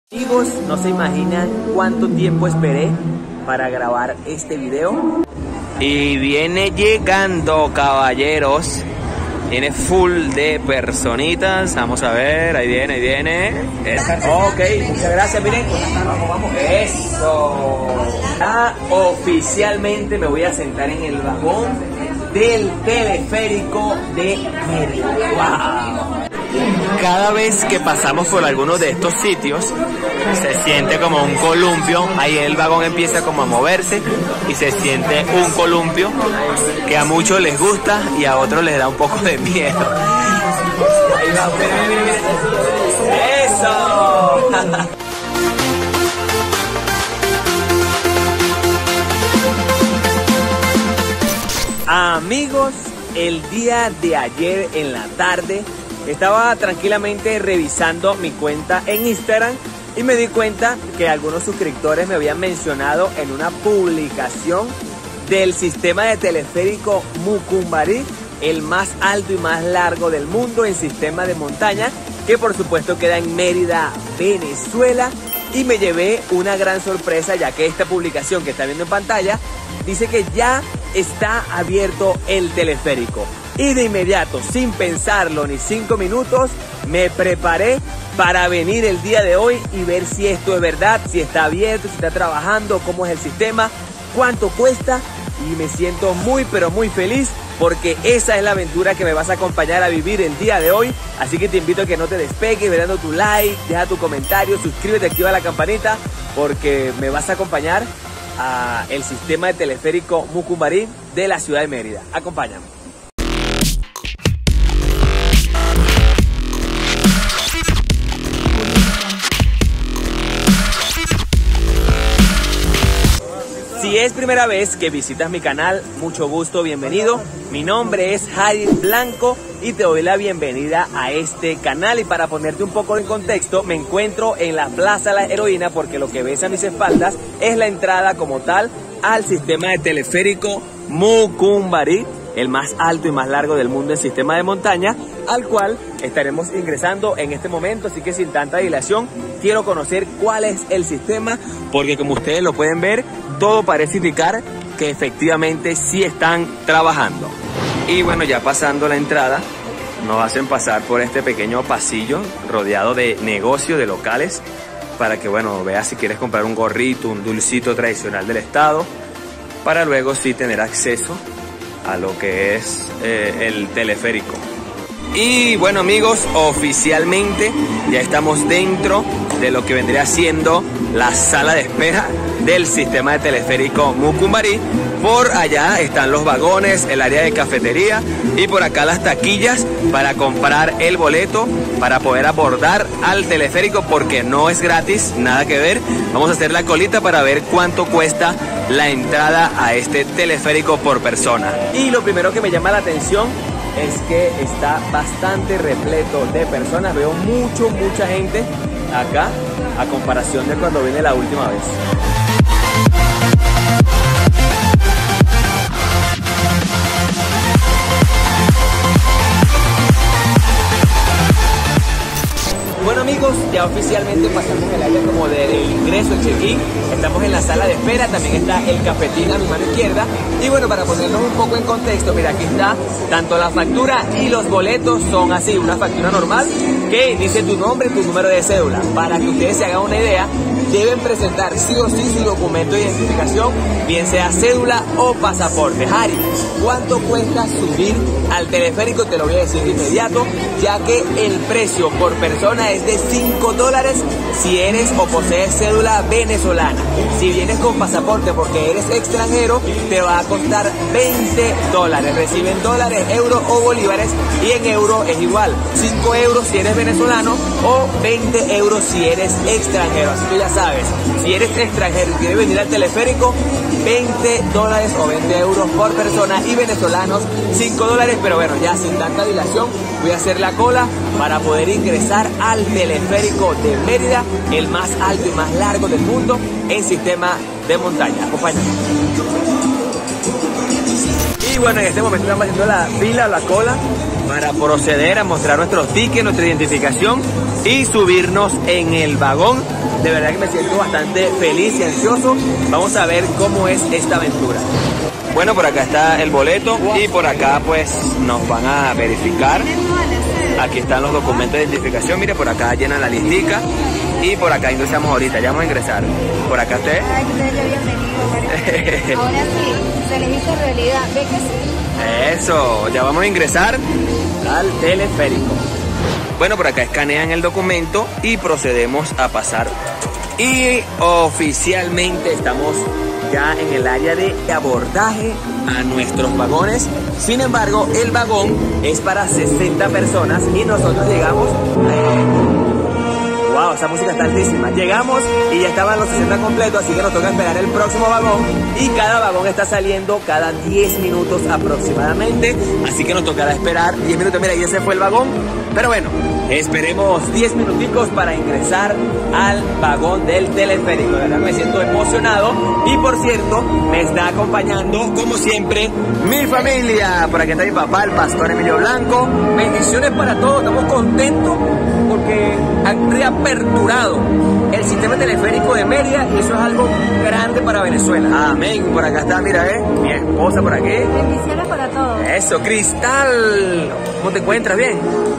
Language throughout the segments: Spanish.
Amigos, no se imaginan cuánto tiempo esperé para grabar este video. Y viene llegando, caballeros. Viene full de personitas. Vamos a ver, ahí viene. Ok, muchas gracias, miren. Vamos. Eso. Oficialmente me voy a sentar en el vagón del teleférico de Mérida. ¡Wow! Cada vez que pasamos por alguno de estos sitios, se siente como un columpio. Ahí el vagón empieza como a moverse y se siente un columpio que a muchos les gusta y a otros les da un poco de miedo. Ahí va, miren. ¡Eso! Amigos, el día de ayer en la tarde estaba tranquilamente revisando mi cuenta en Instagram y me di cuenta que algunos suscriptores me habían mencionado en una publicación del sistema de teleférico Mucumbarí, el más alto y más largo del mundo en sistema de montaña, que por supuesto queda en Mérida, Venezuela. Y me llevé una gran sorpresa, ya que esta publicación que está viendo en pantalla dice que ya está abierto el teleférico. Y de inmediato, sin pensarlo ni 5 minutos, me preparé para venir el día de hoy y ver si esto es verdad, si está abierto, si está trabajando, cómo es el sistema, cuánto cuesta. Y me siento muy pero muy feliz porque esa es la aventura que me vas a acompañar a vivir el día de hoy. Así que te invito a que no te despegues, ve dando tu like, deja tu comentario, suscríbete, activa la campanita, porque me vas a acompañar a el sistema de teleférico Mucumbarí de la ciudad de Mérida. Acompáñame. Si es primera vez que visitas mi canal, mucho gusto, bienvenido. Mi nombre es Harry Blanco y te doy la bienvenida a este canal. Y para ponerte un poco en contexto, me encuentro en la Plaza La Heroína porque lo que ves a mis espaldas es la entrada como tal al sistema de teleférico Mucumbarí, el más alto y más largo del mundo en sistema de montaña, al cual estaremos ingresando en este momento. Así que sin tanta dilación, quiero conocer cuál es el sistema, porque como ustedes lo pueden ver, todo parece indicar que efectivamente sí están trabajando. Y bueno, ya pasando la entrada, nos hacen pasar por este pequeño pasillo rodeado de negocios, de locales, para que bueno, veas si quieres comprar un gorrito, un dulcito tradicional del estado, para luego sí tener acceso a lo que es el teleférico. Y bueno, amigos, oficialmente ya estamos dentro de lo que vendría siendo la sala de espera del sistema de teleférico Mucumbarí. Por allá están los vagones, el área de cafetería y por acá las taquillas para comprar el boleto para poder abordar al teleférico, porque no es gratis, nada que ver. Vamos a hacer la colita para ver cuánto cuesta la entrada a este teleférico por persona. Y lo primero que me llama la atención es que está bastante repleto de personas. Veo mucha gente acá a comparación de cuando vine la última vez. Bueno amigos, ya oficialmente pasamos el área como del ingreso, el check-in. Estamos en la sala de espera, también está el cafetín a mi mano izquierda. Y bueno, para ponernos un poco en contexto, mira, aquí está tanto la factura y los boletos son así, una factura normal que dice tu nombre y tu número de cédula. Para que ustedes se hagan una idea, deben presentar sí o sí su documento de identificación, bien sea cédula o pasaporte. Harry, ¿cuánto cuesta subir al teleférico? Te lo voy a decir de inmediato, ya que el precio por persona es de $5 si eres o posees cédula venezolana. Si vienes con pasaporte porque eres extranjero, te va a costar $20. Reciben dólares, euros o bolívares, y en euro es igual, 5 euros si eres venezolano o 20 euros si eres extranjero. Así que ya sabes, si eres extranjero y quieres venir al teleférico, $20 o 20 euros por persona, y venezolanos $5. Pero bueno, ya sin tanta dilación, voy a hacer la cola para poder ingresar al teleférico de Mérida, el más alto y más largo del mundo en sistema de montaña. Acompáñame. Y bueno, en este momento estamos haciendo la fila, la cola, para proceder a mostrar nuestros tickets, nuestra identificación y subirnos en el vagón. De verdad que me siento bastante feliz y ansioso. Vamos a ver cómo es esta aventura. Bueno, por acá está el boleto y por acá pues nos van a verificar. Aquí están los documentos de identificación. Mire, por acá llenan la listica y por acá ingresamos ahorita. Ya vamos a ingresar. Por acá usted. Ay, bienvenido. Ahora sí, se les hizo realidad. ¿Ve que sí? Eso, ya vamos a ingresar al teleférico. Bueno, por acá escanean el documento y procedemos a pasar. Y oficialmente estamos ya en el área de abordaje a nuestros vagones. Sin embargo, el vagón es para 60 personas y nosotros llegamos... Wow, esa música está altísima. Llegamos y ya estaban los 60 completos, así que nos toca esperar el próximo vagón. Y cada vagón está saliendo cada 10 minutos aproximadamente, así que nos tocará esperar 10 minutos. Mira, y ese fue el vagón. Pero bueno, esperemos 10 minuticos para ingresar al vagón del teleférico. De verdad me siento emocionado. Y por cierto, me está acompañando, como siempre, mi familia. Por aquí está mi papá, el pastor Emilio Blanco. Bendiciones para todos, estamos contentos porque han reaperturado el sistema teleférico de Mérida y eso es algo grande para Venezuela. Amén. Por acá está, mira, mi esposa por aquí. Bendiciones para todos. Eso, Cristal. ¿Cómo te encuentras? ¿Bien?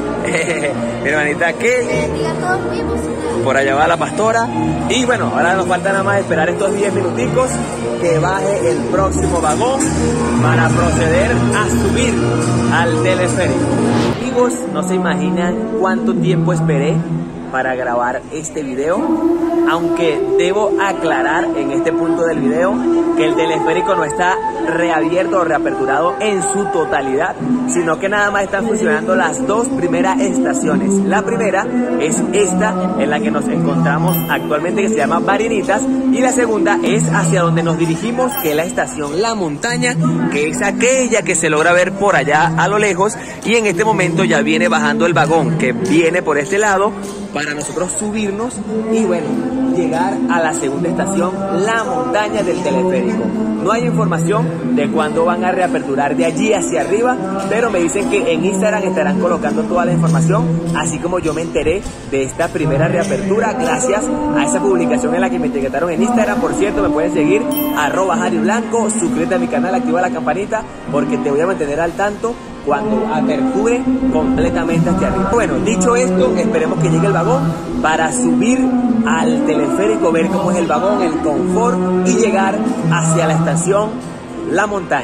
Mi hermanita Kelly. Digan todos muy emocionados. Por allá va la pastora. Y bueno, ahora nos falta nada más esperar estos 10 minuticos que baje el próximo vagón para proceder a subir al teleférico. Amigos, no se imaginan cuánto tiempo esperé para grabar este video, aunque debo aclarar en este punto del video que el teleférico no está reabierto o reaperturado en su totalidad, sino que nada más están funcionando las dos primeras estaciones. La primera es esta en la que nos encontramos actualmente, que se llama Barinitas, y la segunda es hacia donde nos dirigimos, que es la estación La Montaña, que es aquella que se logra ver por allá a lo lejos, y en este momento ya viene bajando el vagón que viene por este lado para nosotros subirnos y bueno, llegar a la segunda estación, La Montaña del teleférico. No hay información de cuándo van a reaperturar de allí hacia arriba, pero me dicen que en Instagram estarán colocando toda la información, así como yo me enteré de esta primera reapertura gracias a esa publicación en la que me etiquetaron en Instagram. Por cierto, me pueden seguir @JaryBlanco, suscríbete a mi canal, activa la campanita porque te voy a mantener al tanto cuando aperture completamente hacia arriba. Bueno, dicho esto, esperemos que llegue el vagón para subir al teleférico, ver cómo es el vagón, el confort y llegar hacia la estación La Montaña.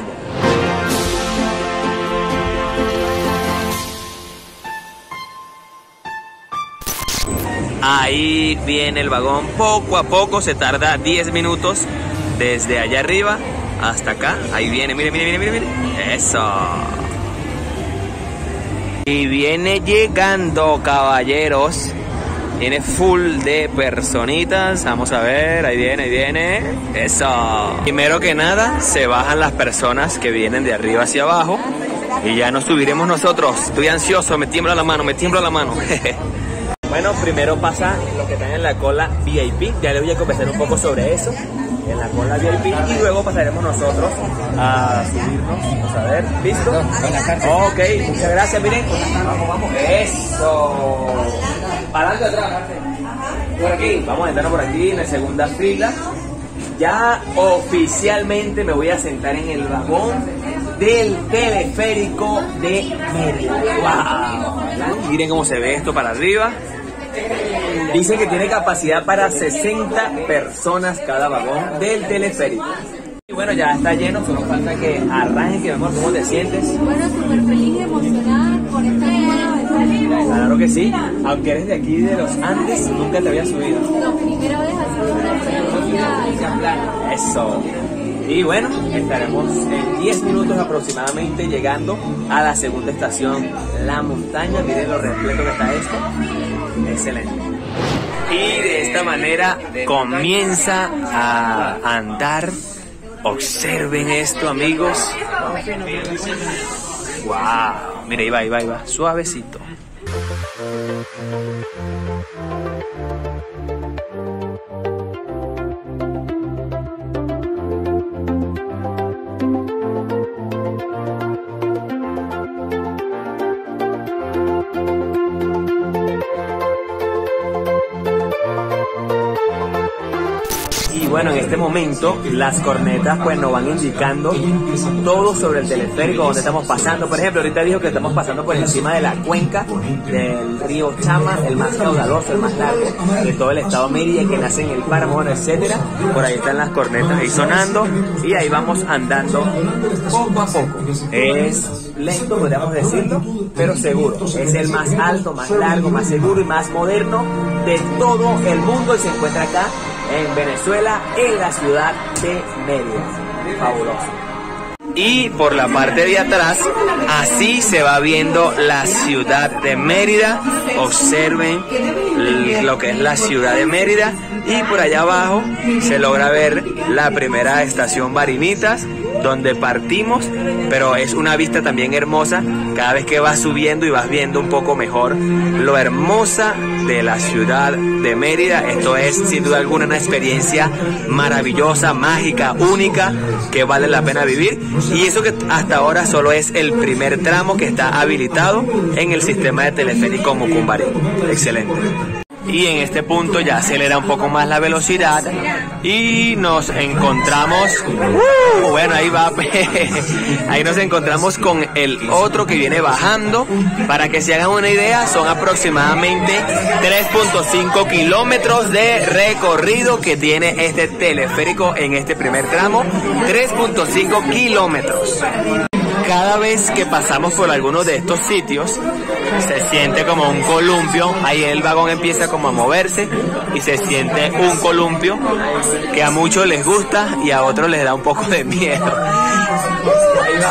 Ahí viene el vagón, poco a poco, se tarda 10 minutos desde allá arriba hasta acá. Ahí viene, mire, mire, mire, mire, mire. Eso. Y viene llegando, caballeros. Viene full de personitas. Vamos a ver, ahí viene, ahí viene. Eso. Primero que nada, se bajan las personas que vienen de arriba hacia abajo. Y ya nos subiremos nosotros. Estoy ansioso, me tiembla la mano, me tiembla la mano. Bueno, primero pasa los que están en la cola VIP. Ya les voy a conversar un poco sobre eso. En la cola VIP y luego pasaremos nosotros a subirnos. Vamos a ver, ¿listo? Ok, muchas gracias, miren. Vamos, vamos. Eso. Para adelante, atrás. Por aquí, vamos a entrar por aquí en la segunda fila. Ya oficialmente me voy a sentar en el vagón del teleférico de Mérida. Wow. Miren cómo se ve esto para arriba. Dice que tiene capacidad para 60 personas cada vagón del teleférico. Y bueno, ya está lleno, solo falta que arranque. Mi amor, ¿cómo te sientes? Bueno, súper feliz y emocionada con esta nueva aventura. Claro que sí, aunque eres de aquí de los Andes, nunca te había subido. La primera vez haciendo una experiencia. Eso. Y bueno, estaremos en 10 minutos aproximadamente llegando a la segunda estación, La Montaña. Miren lo repleto que está esto. Excelente. Y de esta manera comienza a andar. Observen esto, amigos. Wow. Mira, ahí va, ahí va, ahí va. Suavecito. Y bueno, en este momento las cornetas pues nos van indicando todo sobre el teleférico, donde estamos pasando. Por ejemplo, ahorita dijo que estamos pasando por encima de la cuenca del río Chama, el más caudaloso, el más largo de todo el estado Mérida, que nace en el páramo, bueno, etcétera. Por ahí están las cornetas ahí sonando y ahí vamos andando poco a poco. Es lento, podríamos decirlo, pero seguro. Es el más alto, más largo, más seguro y más moderno de todo el mundo y se encuentra acá en Venezuela, en la ciudad de Mérida. Fabuloso. Y por la parte de atrás, así se va viendo la ciudad de Mérida. Observen lo que es la ciudad de Mérida. Y por allá abajo se logra ver la primera estación Barinitas, donde partimos, pero es una vista también hermosa cada vez que vas subiendo y vas viendo un poco mejor lo hermosa de la ciudad de Mérida. Esto es sin duda alguna una experiencia maravillosa, mágica, única, que vale la pena vivir, y eso que hasta ahora solo es el primer tramo que está habilitado en el sistema de teleférico Mucumbarí. Excelente. Y en este punto ya acelera un poco más la velocidad y nos encontramos, bueno, ahí va, ahí nos encontramos con el otro que viene bajando. Para que se hagan una idea, son aproximadamente 3.5 kilómetros de recorrido que tiene este teleférico en este primer tramo. 3.5 kilómetros. Cada vez que pasamos por alguno de estos sitios, se siente como un columpio. Ahí el vagón empieza como a moverse y se siente un columpio que a muchos les gusta y a otros les da un poco de miedo. Ahí va,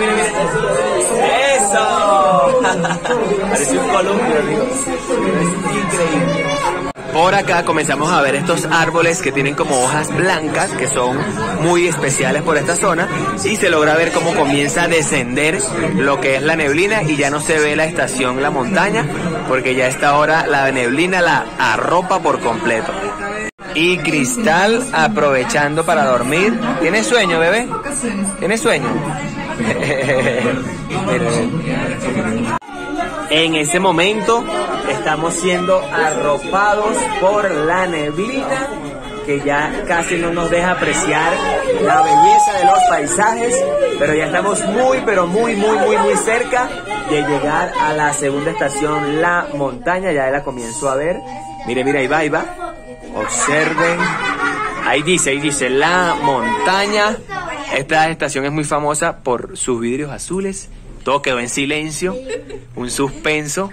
mira. ¡Eso! Parece un columpio, amigo. Es increíble. Por acá comenzamos a ver estos árboles que tienen como hojas blancas, que son muy especiales por esta zona, y se logra ver cómo comienza a descender lo que es la neblina y ya no se ve la estación La Montaña, porque ya a esta hora la neblina la arropa por completo. Y Cristal aprovechando para dormir. ¿Tienes sueño, bebé? ¿Tienes sueño? En ese momento estamos siendo arropados por la neblina, que ya casi no nos deja apreciar la belleza de los paisajes, pero ya estamos muy cerca de llegar a la segunda estación, La Montaña. Ya la comienzo a ver. Mire, ahí va. Observen. Ahí dice La Montaña. Esta estación es muy famosa por sus vidrios azules. Todo quedó en silencio, un suspenso,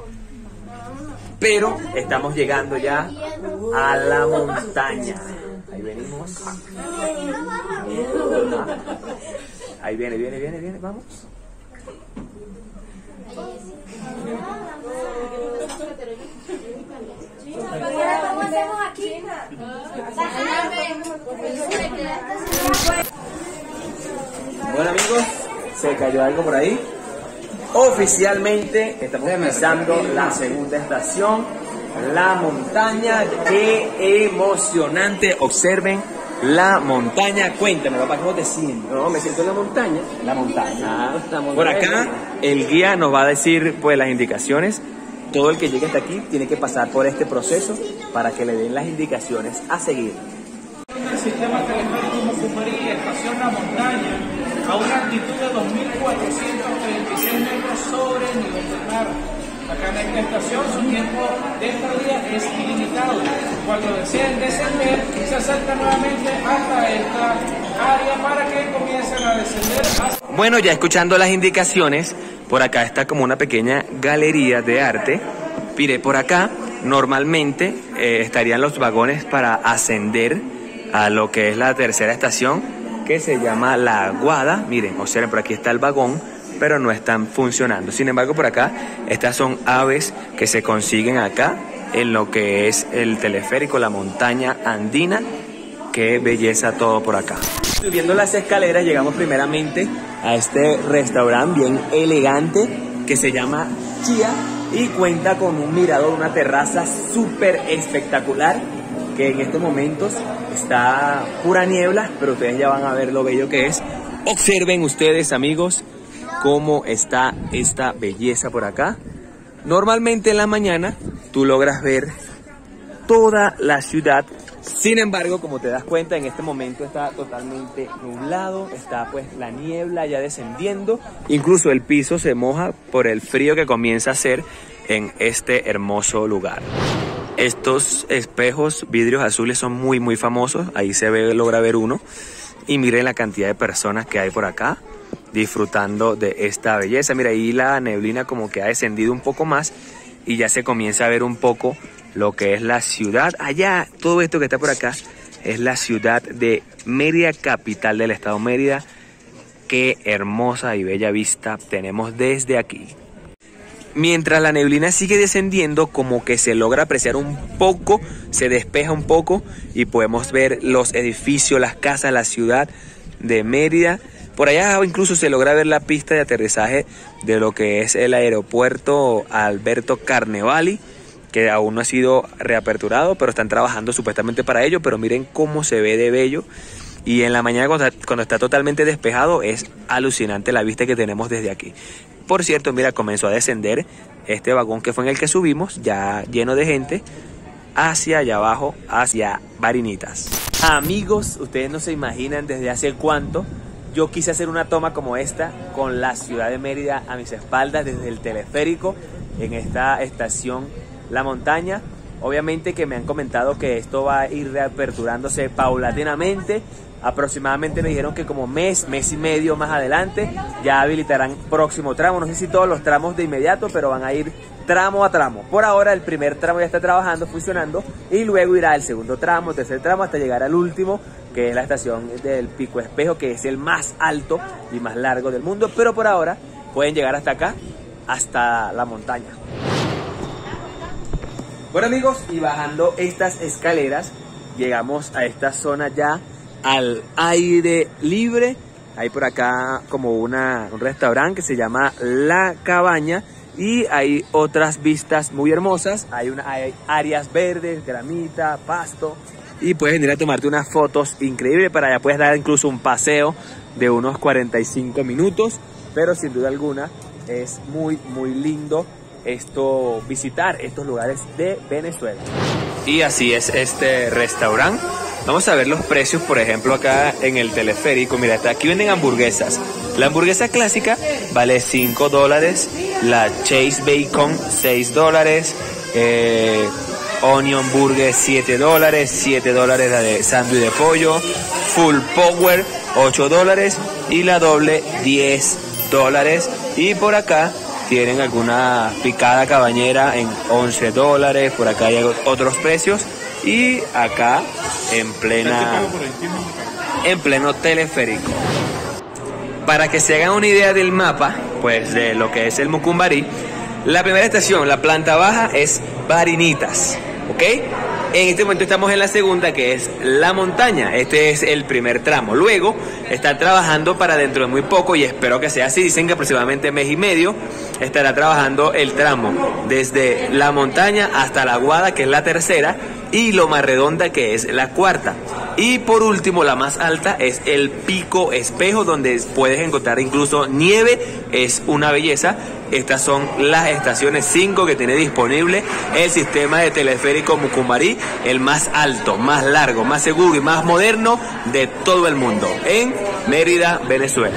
pero estamos llegando ya a la montaña. Ahí venimos. Ahí viene, vamos. ¿Cómo hacemos aquí? Bueno, amigos, se cayó algo por ahí. Oficialmente estamos empezando la segunda estación, La Montaña. ¡Qué emocionante! Observen la montaña. Cuéntame, papá, ¿cómo te sientes? No, me siento en la montaña. La montaña. La montaña. Por acá el guía nos va a decir pues las indicaciones. Todo el que llegue hasta aquí tiene que pasar por este proceso para que le den las indicaciones a seguir. El sistema teleférico Mucumbarí, estación La Montaña, a una altitud de 2.436 metros sobre el nivel del mar. Acá en esta estación su tiempo de estadía es ilimitado. Cuando deseen descender, se acercan nuevamente hasta esta área para que comiencen a descender hacia... Bueno, ya escuchando las indicaciones, por acá está como una pequeña galería de arte. Mire, por acá normalmente estarían los vagones para ascender a lo que es la tercera estación, que se llama La Aguada. Miren, observen, por aquí está el vagón, pero no están funcionando. Sin embargo, por acá, estas son aves que se consiguen acá en lo que es el teleférico La Montaña Andina. Qué belleza todo por acá. Subiendo las escaleras llegamos primeramente a este restaurante bien elegante que se llama Chía y cuenta con un mirador, una terraza súper espectacular, que en estos momentos está pura niebla, pero ustedes ya van a ver lo bello que es. Observen ustedes, amigos, cómo está esta belleza por acá. Normalmente en la mañana tú logras ver toda la ciudad Sin embargo, como te das cuenta, en este momento está totalmente nublado, está pues la niebla ya descendiendo, incluso el piso se moja por el frío que comienza a hacer en este hermoso lugar. Estos espejos, vidrios azules, son muy famosos, ahí se ve, logra ver uno, y miren la cantidad de personas que hay por acá disfrutando de esta belleza. Mira, ahí la neblina como que ha descendido un poco más y ya se comienza a ver un poco lo que es la ciudad. Allá, todo esto que está por acá es la ciudad de Mérida, capital del estado Mérida. Qué hermosa y bella vista tenemos desde aquí. Mientras la neblina sigue descendiendo, como que se logra apreciar un poco, se despeja un poco y podemos ver los edificios, las casas, la ciudad de Mérida. Por allá incluso se logra ver la pista de aterrizaje de lo que es el aeropuerto Alberto Carnevali, que aún no ha sido reaperturado, pero están trabajando supuestamente para ello. Pero miren cómo se ve de bello. Y en la mañana cuando está totalmente despejado es alucinante la vista que tenemos desde aquí. Por cierto, mira, comenzó a descender este vagón que fue en el que subimos, ya lleno de gente, hacia allá abajo, hacia Barinitas. Amigos, ustedes no se imaginan desde hace cuánto yo quise hacer una toma como esta con la ciudad de Mérida a mis espaldas desde el teleférico en esta estación La Montaña. Obviamente que me han comentado que esto va a ir reaperturándose paulatinamente. Aproximadamente me dijeron que como mes y medio más adelante ya habilitarán próximo tramo. No sé si todos los tramos de inmediato, pero van a ir tramo a tramo. Por ahora el primer tramo ya está trabajando, funcionando, y luego irá el segundo tramo, tercer tramo, hasta llegar al último, que es la estación del Pico Espejo, que es el más alto y más largo del mundo. Pero por ahora pueden llegar hasta acá, hasta la montaña. Bueno amigos, y bajando estas escaleras llegamos a esta zona ya al aire libre. Hay por acá como un restaurante que se llama La Cabaña y hay otras vistas muy hermosas. Hay áreas verdes, gramita, pasto, y puedes venir a tomarte unas fotos increíbles. Para allá puedes dar incluso un paseo de unos 45 minutos, pero sin duda alguna es muy lindo visitar estos lugares de Venezuela. Y así es este restaurante. Vamos a ver los precios, por ejemplo, acá en el teleférico. Mira, aquí venden hamburguesas. La hamburguesa clásica vale $5, la Chase Bacon $6, Onion Burger $7, $7 la de sándwich de pollo, Full Power $8 y la doble $10. Y por acá tienen alguna picada cabañera en $11, por acá hay otros precios. Y acá en pleno teleférico. Para que se hagan una idea del mapa, pues de lo que es el Mucumbarí, la primera estación, la planta baja, es Barinitas, ¿ok? En este momento estamos en la segunda, que es La Montaña. Este es el primer tramo. Luego están trabajando para dentro de muy poco, y espero que sea así, dicen que aproximadamente mes y medio estará trabajando el tramo desde La Montaña hasta La Guada, que es la tercera, y Loma Redonda, que es la cuarta. Y por último, la más alta es el Pico Espejo, donde puedes encontrar incluso nieve. Es una belleza. Estas son las estaciones 5 que tiene disponible el sistema de teleférico Mucumbarí, el más alto, más largo, más seguro y más moderno de todo el mundo, en Mérida, Venezuela.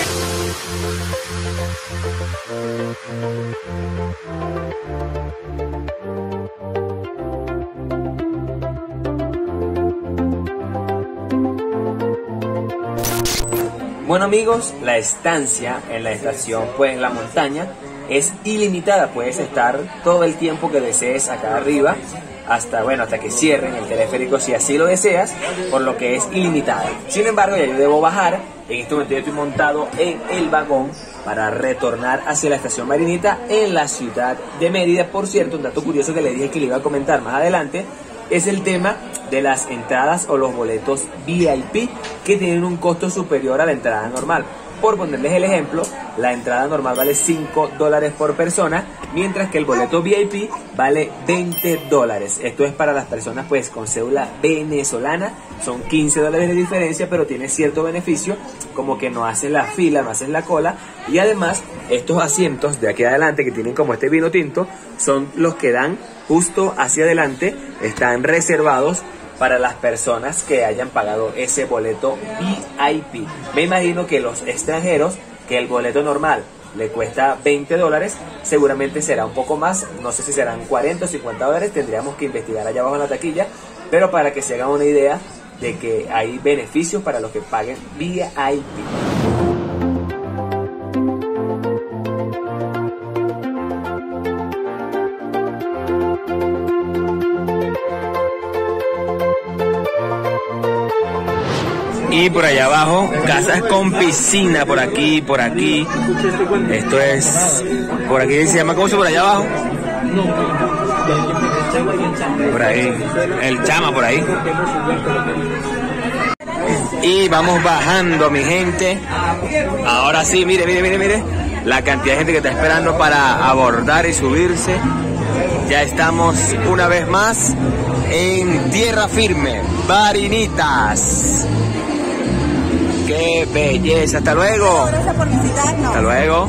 Bueno amigos, la estancia en la estación pues La Montaña es ilimitada. Puedes estar todo el tiempo que desees acá arriba hasta que cierren el teleférico, si así lo deseas, por lo que es ilimitada. Sin embargo, ya yo debo bajar. En este momento yo estoy montado en el vagón para retornar hacia la estación Marinita en la ciudad de Mérida. Por cierto, un dato curioso que le dije que le iba a comentar más adelante es el tema de las entradas o los boletos VIP, que tienen un costo superior a la entrada normal. Por ponerles el ejemplo, la entrada normal vale $5 por persona, mientras que el boleto VIP vale $20. Esto es para las personas pues con cédula venezolana. Son $15 de diferencia, pero tiene cierto beneficio, como que no haces la fila, no haces la cola. Y además, estos asientos de aquí adelante, que tienen como este vino tinto, son los que dan justo hacia adelante. Están reservados para las personas que hayan pagado ese boleto VIP. Me imagino que los extranjeros, que el boleto normal le cuesta $20, seguramente será un poco más, no sé si serán 40 o 50 dólares, tendríamos que investigar allá abajo en la taquilla, pero para que se hagan una idea de que hay beneficios para los que paguen VIP. Y por allá abajo, casas con piscina, por aquí, por aquí. Esto es, por aquí se llama, ¿cómo se por allá abajo? Por ahí, el Chama por ahí. Y vamos bajando, mi gente. Ahora sí, mire, mire, mire, mire. La cantidad de gente que está esperando para abordar y subirse. Ya estamos una vez más en tierra firme, Barinitas. ¡Qué belleza! ¡Hasta luego! Gracias por visitarnos. ¡Hasta luego!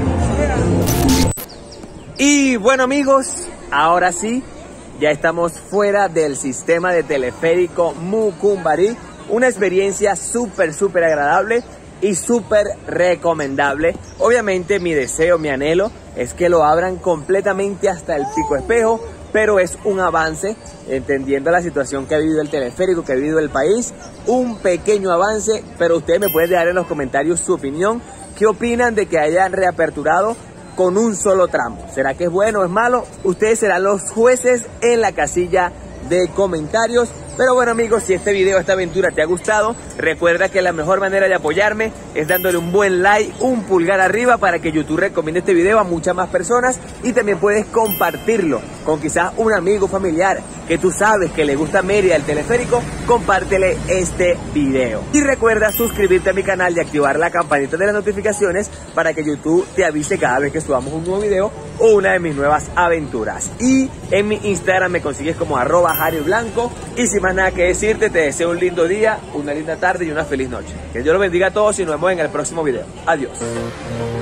Y bueno, amigos, ahora sí, ya estamos fuera del sistema de teleférico Mucumbarí. Una experiencia súper agradable y súper recomendable. Obviamente mi deseo, mi anhelo es que lo abran completamente hasta el Pico Espejo, pero es un avance, entendiendo la situación que ha vivido el teleférico, que ha vivido el país, un pequeño avance, pero ustedes me pueden dejar en los comentarios su opinión. ¿Qué opinan de que hayan reaperturado con un solo tramo? ¿Será que es bueno o es malo? Ustedes serán los jueces en la casilla de comentarios. Pero bueno, amigos, si este video, esta aventura te ha gustado, recuerda que la mejor manera de apoyarme es dándole un buen like, un pulgar arriba, para que YouTube recomiende este video a muchas más personas, y también puedes compartirlo con quizás un amigo familiar que tú sabes que le gusta Mérida, el teleférico. Compártele este video. Y recuerda suscribirte a mi canal y activar la campanita de las notificaciones para que YouTube te avise cada vez que subamos un nuevo video o una de mis nuevas aventuras. Y en mi Instagram me consigues como @JarilBlanco. Y sin más nada que decirte, te deseo un lindo día, una linda tarde y una feliz noche. Que Dios los bendiga a todos y nos vemos en el próximo video. Adiós.